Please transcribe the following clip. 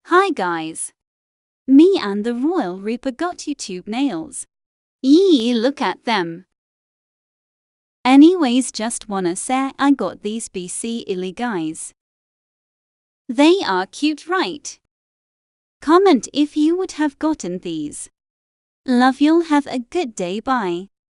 Hi guys. Me and the Royal Reaper got YouTube nails. Eee, look at them. Anyways, just wanna say I got these BC illy guys. They are cute, right? Comment if you would have gotten these. Love, you'll have a good day, bye.